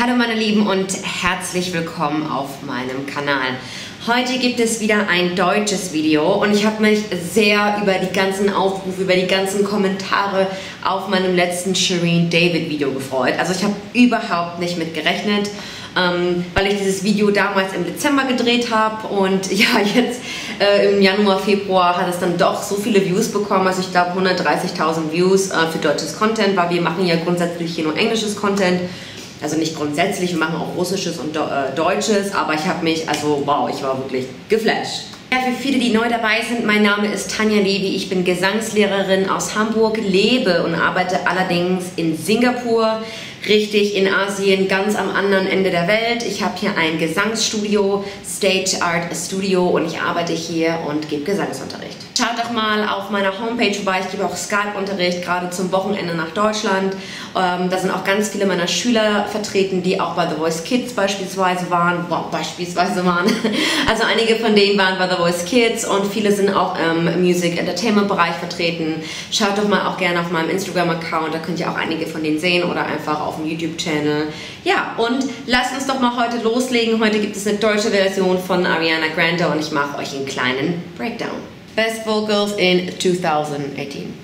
Hallo meine Lieben und herzlich willkommen auf meinem Kanal. Heute gibt es wieder ein deutsches Video und ich habe mich sehr über die ganzen Aufrufe, über die ganzen Kommentare auf meinem letzten Shireen David Video gefreut. Also ich habe überhaupt nicht mit gerechnet, weil ich dieses Video damals im Dezember gedreht habe und ja, jetzt im Januar, Februar hat es dann doch so viele Views bekommen, also ich glaube 130.000 Views für deutsches Content, weil wir machen ja grundsätzlich hier nur englisches Content. Also nicht grundsätzlich, wir machen auch Russisches und Deutsches, aber ich habe mich, also wow, ich war wirklich geflasht. Ja, für viele, die neu dabei sind, mein Name ist Tanja Levi, ich bin Gesangslehrerin aus Hamburg, lebe und arbeite allerdings in Singapur, richtig in Asien, ganz am anderen Ende der Welt. Ich habe hier ein Gesangsstudio, Stage Art Studio und ich arbeite hier und gebe Gesangsunterricht. Schaut doch mal auf meiner Homepage vorbei, ich gebe auch Skype-Unterricht, gerade zum Wochenende nach Deutschland. Da sind auch ganz viele meiner Schüler vertreten, die auch bei The Voice Kids beispielsweise waren. Also einige von denen waren bei The Voice Kids und viele sind auch im Music-Entertainment-Bereich vertreten. Schaut doch mal auch gerne auf meinem Instagram-Account, da könnt ihr auch einige von denen sehen oder einfach auf dem YouTube-Channel. Ja, und lasst uns doch mal heute loslegen. Heute gibt es eine deutsche Version von Ariana Grande und ich mache euch einen kleinen Breakdown. Best Vocals in 2018.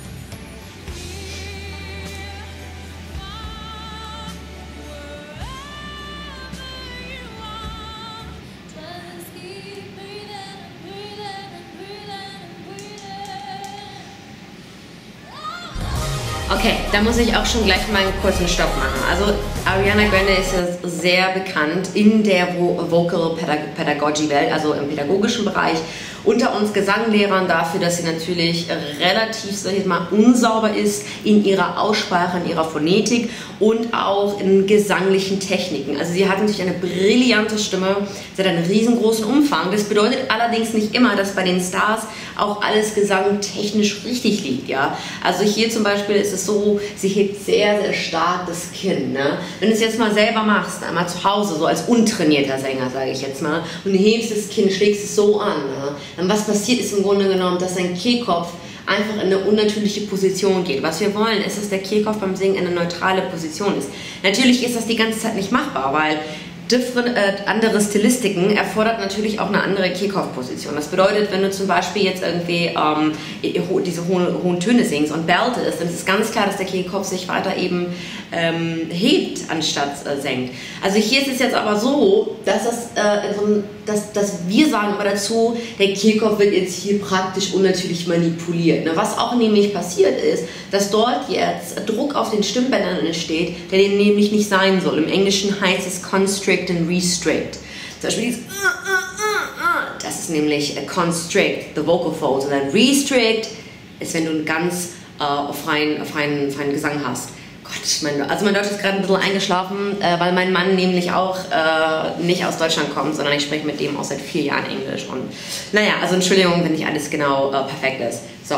Okay, da muss ich auch schon gleich mal einen kurzen Stopp machen. Also Ariana Grande ist ja sehr bekannt in der Vocal Pedagogy Welt, also im pädagogischen Bereich, unter uns Gesanglehrern dafür, dass sie natürlich relativ, sag ich mal, unsauber ist in ihrer Aussprache, in ihrer Phonetik und auch in gesanglichen Techniken. Also sie hat natürlich eine brillante Stimme, sie hat einen riesengroßen Umfang. Das bedeutet allerdings nicht immer, dass bei den Stars auch alles gesangtechnisch richtig liegt, ja. Also hier zum Beispiel ist es so, sie hebt sehr, sehr stark das Kinn, ne? Wenn du es jetzt mal selber machst, einmal zu Hause, so als untrainierter Sänger, sage ich jetzt mal, und du hebst das Kinn, schlägst es so an, ne? Dann was passiert ist im Grunde genommen, dass dein Kehlkopf einfach in eine unnatürliche Position geht. Was wir wollen, ist, dass der Kehlkopf beim Singen in eine neutrale Position ist. Natürlich ist das die ganze Zeit nicht machbar, weil andere Stilistiken erfordert natürlich auch eine andere Kehlkopfposition. Das bedeutet, wenn du zum Beispiel jetzt irgendwie diese hohen Töne singst und beltest, dann ist es ganz klar, dass der Kehlkopf sich weiter eben hebt, anstatt senkt. Also hier ist es jetzt aber so, dass dass wir sagen aber dazu, der Kehlkopf wird jetzt hier praktisch unnatürlich manipuliert. Ne? Was auch nämlich passiert ist, dass dort jetzt Druck auf den Stimmbändern entsteht, der nämlich nicht sein soll. Im Englischen heißt es constrict and restrict. Zum Beispiel dieses das ist nämlich constrict, the vocal folds, und dann restrict ist, wenn du einen ganz freien Gesang hast. Gott, also mein Deutsch ist gerade ein bisschen eingeschlafen, weil mein Mann nämlich auch nicht aus Deutschland kommt, sondern ich spreche mit dem auch seit 4 Jahren Englisch. Und naja, also Entschuldigung, wenn nicht alles genau perfekt ist. So.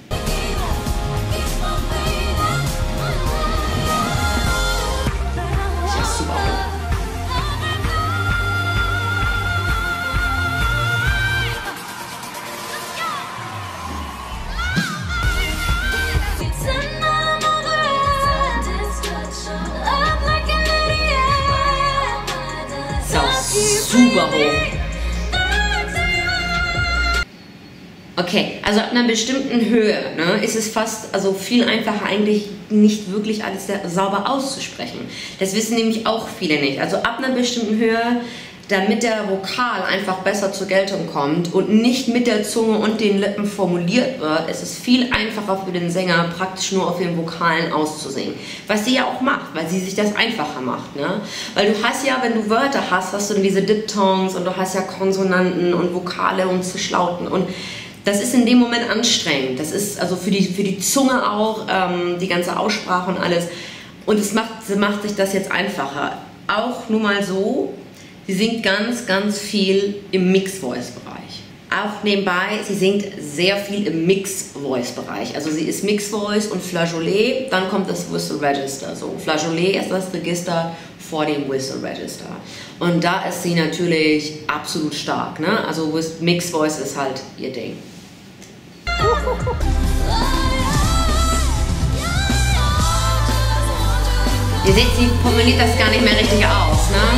Super hoch. Okay, also ab einer bestimmten Höhe, ne, ist es fast, also viel einfacher eigentlich nicht wirklich alles sehr sauber auszusprechen. Das wissen nämlich auch viele nicht. Also ab einer bestimmten Höhe, damit der Vokal einfach besser zur Geltung kommt und nicht mit der Zunge und den Lippen formuliert wird, ist es viel einfacher für den Sänger, praktisch nur auf den Vokalen auszusingen. Was sie ja auch macht, weil sie sich das einfacher macht. Ne? Weil du hast ja, wenn du Wörter hast, hast du dann diese Diphthongs und du hast ja Konsonanten und Vokale und Zischlauten und das ist in dem Moment anstrengend. Das ist also für die Zunge auch, die ganze Aussprache und alles. Und es macht sich das jetzt einfacher. Auch nur mal so, sie singt ganz, ganz viel im Mixed-Voice-Bereich. Auch nebenbei, sie singt sehr viel im Mixed-Voice-Bereich. Also sie ist Mixed-Voice und Flageolet, dann kommt das Whistle-Register. So, Flageolet ist das Register vor dem Whistle-Register. Und da ist sie natürlich absolut stark. Ne? Also Mixed-Voice ist halt ihr Ding. Ihr seht, sie formuliert das gar nicht mehr richtig aus, ne?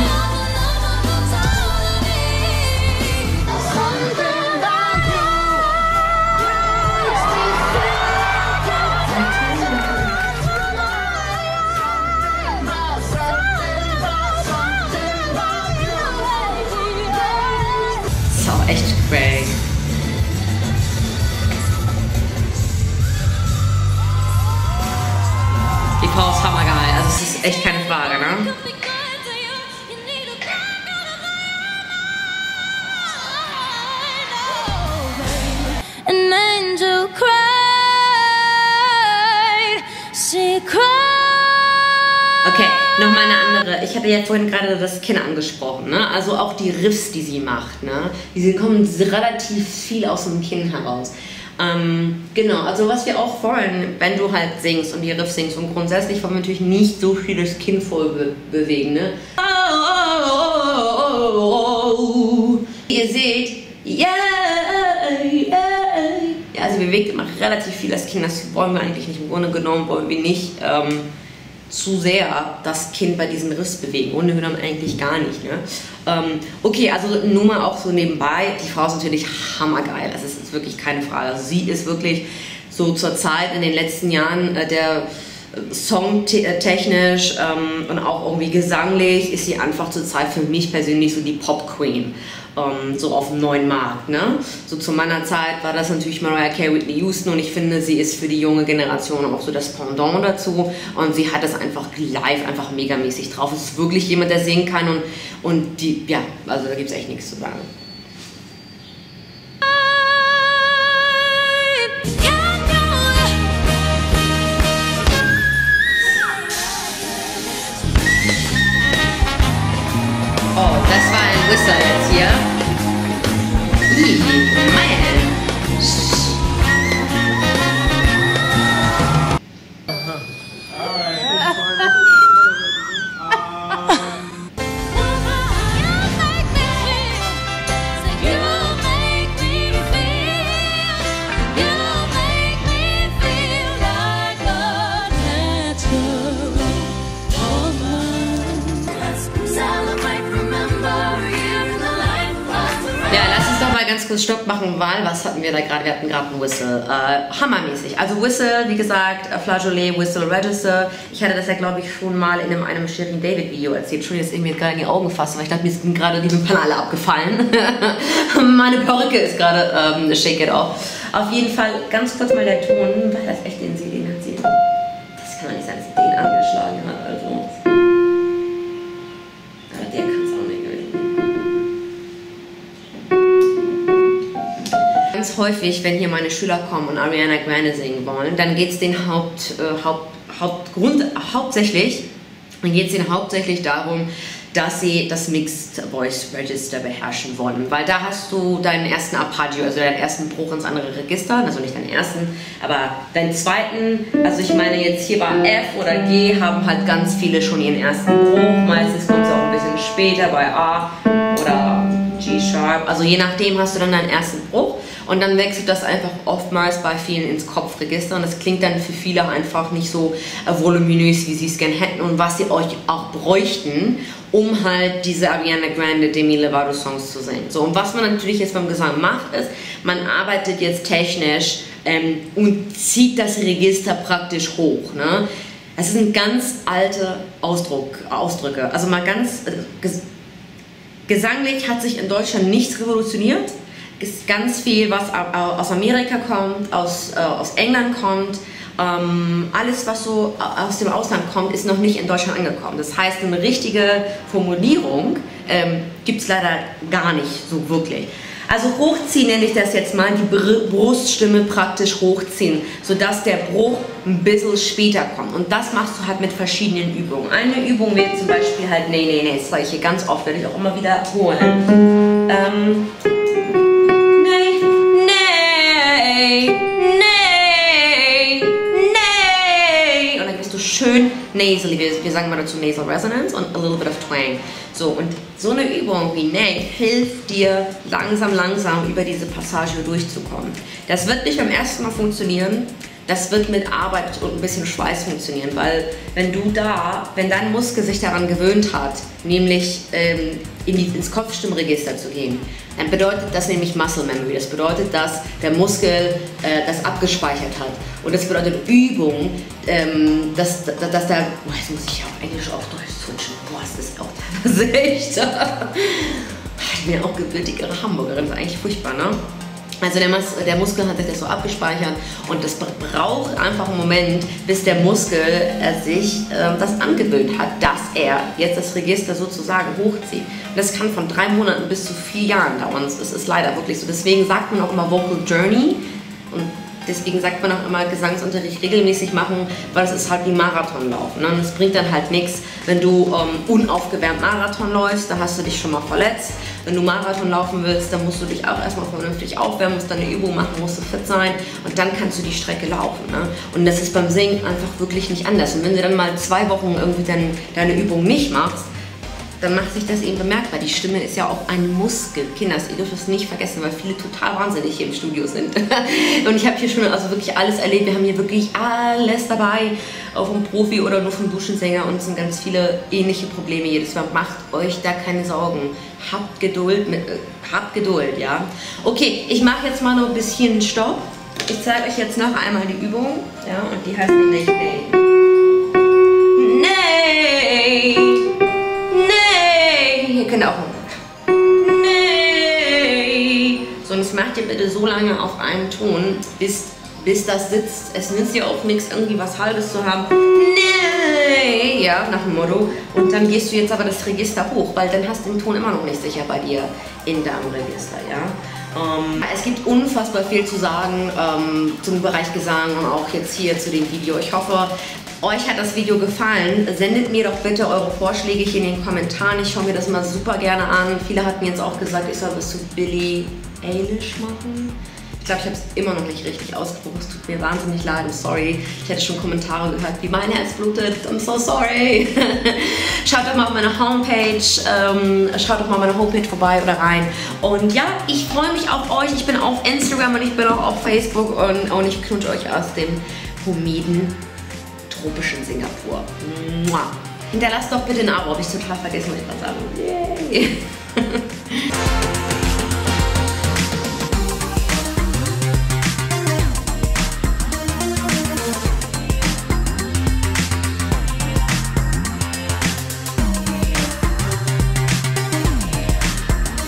So, echt crazy. Die Frau ist hammergeil, also es ist echt keine Frage, ne? An angel cried, she cried. Okay, nochmal eine andere. Ich hatte ja vorhin gerade das Kind angesprochen, ne? Also auch die Riffs, die sie macht, ne? Die kommen relativ viel aus dem Kinn heraus. Genau, also was wir auch wollen, wenn du halt singst und die Riffs singst, und grundsätzlich wollen wir natürlich nicht so viel das Kinn voll bewegen, ne? Ihr seht, yeah, yeah. Ja, also wir bewegt immer relativ viel das Kinn, das wollen wir eigentlich nicht. Im Grunde genommen wollen wir nicht zu sehr das Kind bei diesen Riffs bewegen. Im Grunde genommen eigentlich gar nicht. Ne? Okay, also nur mal auch so nebenbei. Die Frau ist natürlich hammergeil. Das ist wirklich keine Frage. Also sie ist wirklich so zur Zeit in den letzten Jahren der songtechnisch und auch irgendwie gesanglich ist sie einfach zur Zeit für mich persönlich so die Pop-Queen. So auf dem neuen Markt. Ne? So zu meiner Zeit war das natürlich Mariah Carey, Whitney Houston, und ich finde, sie ist für die junge Generation auch so das Pendant dazu, und sie hat das einfach live einfach megamäßig drauf. Es ist wirklich jemand, der singen kann, und die, ja, also da gibt es echt nichts zu sagen. Oh, das war ein Whistle jetzt hier. Man. Ganz kurz Stopp machen, weil, was hatten wir da gerade? Wir hatten gerade einen Whistle. Hammermäßig. Also Whistle, wie gesagt, Flageolet, Whistle, Register. Ich hatte das ja, glaube ich, schon mal in einem Shirin David Video erzählt. Schon jetzt irgendwie gerade in die Augen gefasst, weil ich dachte, mir sind gerade die Wimpern alle abgefallen. Meine Perücke ist gerade shake it off. Auf jeden Fall ganz kurz mal der Ton, weil das echt den hat sie. Das kann doch nicht sein, dass sie den angeschlagen hat. Also. Aber der kann es auch nicht gewesen. Ganz häufig, wenn hier meine Schüler kommen und Ariana Grande singen wollen, dann geht es denen hauptsächlich darum, dass sie das Mixed Voice Register beherrschen wollen, weil da hast du deinen ersten Arpeggio, also deinen ersten Bruch ins andere Register, also nicht deinen ersten, aber deinen zweiten, also ich meine jetzt hier bei F oder G haben halt ganz viele schon ihren ersten Bruch, meistens kommt es auch ein bisschen später bei A oder G-Sharp, also je nachdem hast du dann deinen ersten Bruch. Und dann wechselt das einfach oftmals bei vielen ins Kopfregister, und das klingt dann für viele einfach nicht so voluminös, wie sie es gerne hätten und was sie euch auch bräuchten, um halt diese Ariana Grande, Demi Lovato Songs zu singen. So, und was man natürlich jetzt beim Gesang macht, ist, man arbeitet jetzt technisch und zieht das Register praktisch hoch. Ne? Das sind ganz alte Ausdrücke. Also mal ganz, gesanglich hat sich in Deutschland nichts revolutioniert. Ist ganz viel, was aus Amerika kommt, aus England kommt, alles, was so aus dem Ausland kommt, ist noch nicht in Deutschland angekommen. Das heißt, eine richtige Formulierung gibt es leider gar nicht so wirklich. Also hochziehen nenne ich das jetzt mal, die Bruststimme praktisch hochziehen, sodass der Bruch ein bisschen später kommt. Und das machst du halt mit verschiedenen Übungen. Eine Übung wäre zum Beispiel halt nee, das sage ich hier ganz oft, werde ich auch immer wiederholen. Schön nasally, wir sagen mal dazu Nasal Resonance und a little bit of Twang. So, und so eine Übung wie Nay hilft dir langsam über diese Passage durchzukommen. Das wird nicht beim ersten Mal funktionieren, das wird mit Arbeit und ein bisschen Schweiß funktionieren, weil wenn dein Muskel sich daran gewöhnt hat, nämlich ins Kopfstimmregister zu gehen, dann bedeutet das nämlich Muscle Memory. Das bedeutet, dass der Muskel das abgespeichert hat. Und das bedeutet Übung, dass der... Boah, jetzt muss ich auf Englisch auf Deutsch switchen. Boah, das ist auch teilweise echt... Ich bin ja auch gebürtige Hamburgerin, das ist eigentlich furchtbar, ne? Also der Muskel hat sich das so abgespeichert und das braucht einfach einen Moment, bis der Muskel sich das angewöhnt hat, dass er jetzt das Register sozusagen hochzieht. Und das kann von 3 Monaten bis zu 4 Jahren dauern. Das ist leider wirklich so. Deswegen sagt man auch immer Vocal Journey und deswegen sagt man auch immer Gesangsunterricht regelmäßig machen, weil es ist halt wie Marathonlaufen. Ne? Und es bringt dann halt nichts, wenn du unaufgewärmt Marathon läufst, da hast du dich schon mal verletzt. Wenn du Marathon laufen willst, dann musst du dich auch erstmal vernünftig aufwärmen, musst deine Übung machen, musst du fit sein und dann kannst du die Strecke laufen. Ne? Und das ist beim Singen einfach wirklich nicht anders. Und wenn du dann mal 2 Wochen irgendwie deine Übung nicht machst, dann macht sich das eben bemerkbar. Die Stimme ist ja auch ein Muskel. Kinders, ihr dürft es nicht vergessen, weil viele total wahnsinnig hier im Studio sind. Und ich habe hier schon also wirklich alles erlebt. Wir haben hier wirklich alles dabei, auch vom Profi oder nur vom Duschensänger. Und es sind ganz viele ähnliche Probleme jedes Mal. Macht euch da keine Sorgen. Habt Geduld, ja. Okay, ich mache jetzt mal noch ein bisschen Stopp. Ich zeige euch jetzt noch einmal die Übung. Ja, und die heißt nämlich Nee. Ihr könnt auch Nee. So, und das macht ihr bitte so lange auf einen Ton, bis das sitzt. Es nützt dir auch nichts, irgendwie was Halbes zu haben. Nee. Ja, nach dem Motto. Und dann gehst du jetzt aber das Register hoch, weil dann hast du den Ton immer noch nicht sicher bei dir in deinem Register, ja. Es gibt unfassbar viel zu sagen zum Bereich Gesang und auch jetzt hier zu dem Video. Ich hoffe, euch hat das Video gefallen. Sendet mir doch bitte eure Vorschläge hier in den Kommentaren. Ich schaue mir das mal super gerne an. Viele hatten jetzt auch gesagt, ich soll was zu Billie Eilish machen. Ich glaube, ich habe es immer noch nicht richtig ausgesprochen. Es tut mir wahnsinnig leid. I'm sorry. Ich hätte schon Kommentare gehört, wie mein Herz blutet. I'm so sorry. Schaut doch mal auf meine Homepage. Schaut doch mal meine Homepage vorbei oder rein. Und ja, ich freue mich auf euch. Ich bin auf Instagram und ich bin auch auf Facebook. Und ich knutsche euch aus dem humiden, tropischen Singapur. Mua. Hinterlasst doch bitte ein Abo. Habe ich total vergessen, was ich gerade sagen. Yay.